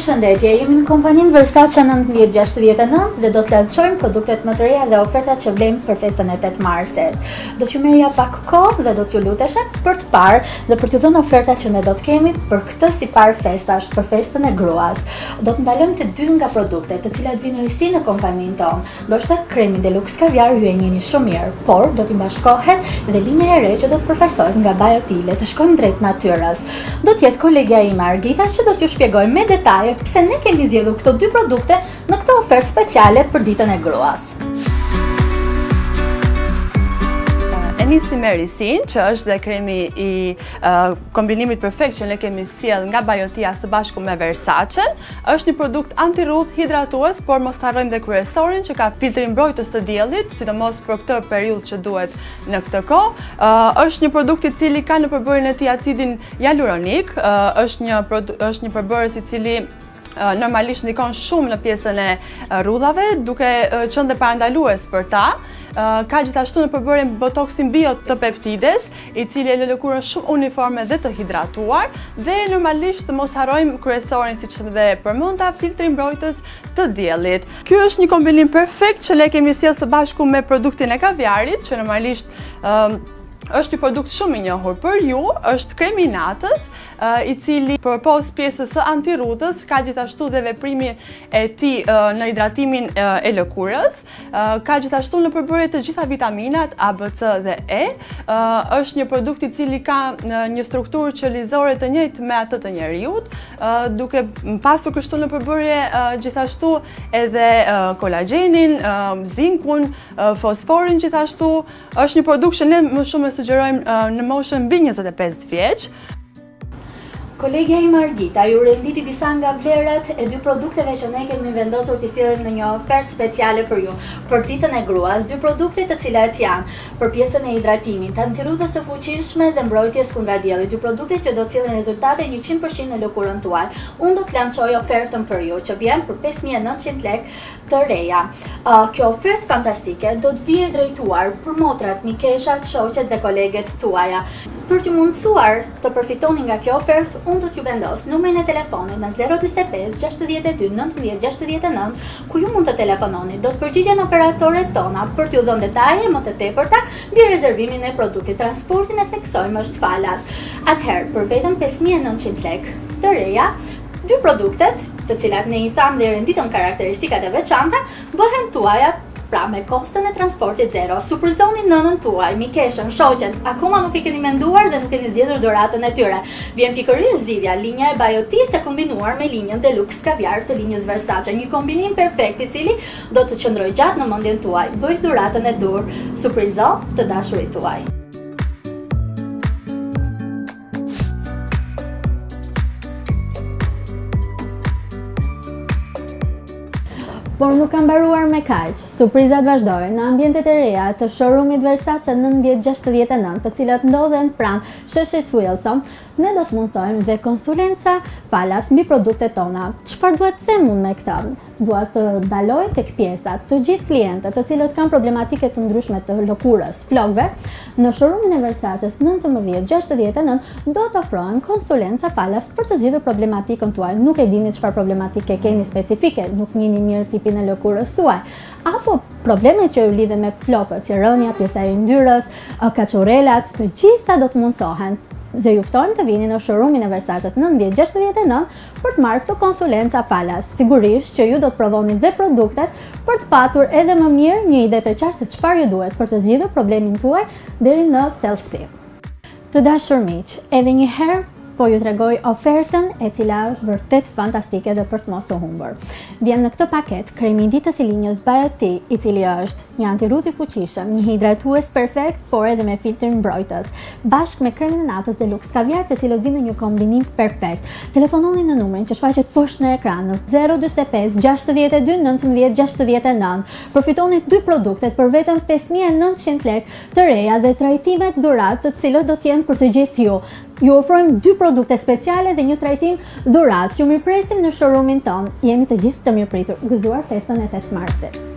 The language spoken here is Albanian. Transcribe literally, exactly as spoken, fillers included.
Përshëndetje, jemi në kompaninë Versace nëntëmbëdhjetë gjashtëdhjetë e nëntë dhe do të lançojmë produktet më të reja dhe ofertat që blejmë për festën e tetë marsit. Do t'ju merrja pak kohë dhe do t'ju lutesha për të parë dhe për t'ju dhënë ofertat që ne do të kemi për këtë si parë festash, për festën e gruas. Do të ndalojmë të dy nga produktet, të cilat vinë risi në kompaninë tonë. Ndoshta kremi Deluxe Kaviar ju e njihni shumë mirë, por do t'i bashkohet dhe linja e re që do të përfaqësohet nga biotile, të shkojmë drejt natyrës. Do të jetë kolegja ime Argita që do t'ju shpjegoj me detaje pse ne kemi zgjedhur këto dy produkte në këtë ofertë speciale për ditën e gruas. E nisi me risin, që është dhe kremi i uh, kombinimit perfekt që ne kemi sjell nga Biotia së bashku me Versace. Është një produkt antirudh, hidratues, por mos harrojmë dhe kryesorin që ka filtrin mbrojtës të diellit, sidomos për këtë periudhë që duhet në këtë kohë. Uh, është një produkt i cili ka në përbërjen e tij acidin hyaluronik, uh, është një është një përbërës i cili Uh, normalisht ndikon shumë në pjesën e uh, rrudhave, duke uh, qenë dhe parandalues për ta. Uh, ka gjithashtu në përbërjen botoksin bio të peptides, i cili e lë lëkurën shumë uniforme dhe të hidratuar, dhe normalisht mos harrojmë kryesorin siç dhe përmenda, filtrin mbrojtës të diellit. Ky është një kombinim perfekt që ne kemi sjellë së bashku me produktin e kaviarit, që normalisht uh, është një produkt shumë i njohur për ju, është kremi i natës, uh, i cili përpos pjesës së antirudhës, ka gjithashtu dhe veprimin e tij uh, në hidratimin uh, e lëkurës, uh, ka gjithashtu në përbërje të gjitha vitaminat A, B, C dhe E, uh, është një produkt i cili ka uh, një strukturë qelizore të njëjtë me atë të njerëzit, uh, duke pasur kështu në përbërje uh, gjithashtu edhe uh, kolagjenin, uh, zinkun, uh, fosforin gjithashtu. Është një produkt që ne më shumë sugjerojmë uh, në moshën mbi njëzet e pesë vjeç. Kolegja ime Argita ju renditi disa nga vlerat e dy produkteve që ne kemi vendosur t'i sjellim në një ofertë speciale për ju. Për ditën e gruas, dy produkte të cilat janë për pjesën e hidratimit, antirudhës së fuqishme dhe mbrojtjes kundra diellit. Dy produkte që do të sjellin rezultate njëqind përqind në lëkurën tuaj. Unë do të lançoj ofertën për ju që vjen për pesë mijë e nëntëqind lekë të reja. Uh, kjo ofertë fantastike do të vijë drejtuar për motrat, mikeshat, shoqet dhe koleget tuaja. Për t'ju mundësuar të përfitoni nga kjo ofertë, unë do t'ju vendos numrin e telefonit në zero dy pesë gjashtëdhjetë e dy nëntëmbëdhjetë gjashtëdhjetë e nëntë, ku ju mund të telefononi. Do të përgjigjen operatorët tona për t'ju dhënë detaje më të tepërta mbi rezervimin e produktit. Transportin e theksojmë është falas. Atëherë, për vetëm pesë mijë e nëntëqind lekë të reja, dy produktet, të cilat ne i thamë dhe renditën karakteristikat e veçanta, bëhen tuaja. Pra me kostën e transportit zero, surprizoni nënën tuaj, mikeshën, shoqen, akoma nuk i keni menduar dhe nuk keni zgjedhur dhuratën e tyre. Vjen pikërisht zgjidhja, linja e Biotis e kombinuar me linjën Deluxe Kaviar të linjës Versace, një kombinim perfekt i cili do të qëndrojë gjatë në mendjen tuaj. Bëj dhuratën e dur, surprizo të dashurit tuaj. Por nuk kam mbaruar me kaq. Surprizat vazhdojnë në ambientet e reja të showroomit Versace nëntëmbëdhjetë gjashtëdhjetë e nëntë, të cilat ndodhen pranë sheshit Wilson. Ne do të mundsojmë dhe konsulenca falas mbi produktet tona. Çfarë duhet të them unë me këtë? Dua të ndaloj tek pjesa të gjithë klientët të cilët kanë problematike të ndryshme të lëkurës, flokëve. Në showroomin e Versace nëntëmbëdhjetë gjashtëdhjetë e nëntë do të ofrohen konsulenca falas për të zgjidhur problematikën tuaj. Nuk e dini çfarë problematike keni specifike, nuk njihni mirë tipin e lëkurës tuaj, apo problemet që ju lidhen me flokët, si rënja, pjesa e yndyrës, kaçurrelat, të gjitha do të mundsohen. Dhe ju ftojmë të vini në showroomin e Versace nëntëmbëdhjetë gjashtëdhjetë e nëntë për të marrë këtë konsulenca falas. Sigurisht që ju do të provoni dhe produktet për të patur edhe më mirë një ide të qartë se çfarë ju duhet për të zgjidhur problemin tuaj deri në thellësi. Të dashur miq, edhe një herë po ju tregoj ofertën e cila është vërtet fantastike dhe për të mos u humbur. Vjen në këtë paket kremi ditës i linjës Bioti, i cili është një antirudh i fuqishëm, një hidratues perfekt, por edhe me filtrin mbrojtës, bashkë me kremin e natës Deluxe Kaviar, të cilët vijnë në një kombinim perfekt. Telefononi në numrin që shfaqet poshtë në ekran në zero dy pesë gjashtëdhjetë e dy nëntëmbëdhjetë gjashtëdhjetë e nëntë. Përfitoni dy produktet për vetëm pesë mijë e nëntëqind lekë të reja dhe trajtimet dhuratë, të cilët do të jenë për të gjithë ju. Ju ofrojmë dy produkte speciale dhe një trajtim dhuratë. Ju mirëpresim në showroomin tonë. Jemi të gjithë të mirëpritur. Gëzuar festën e tetë marsit.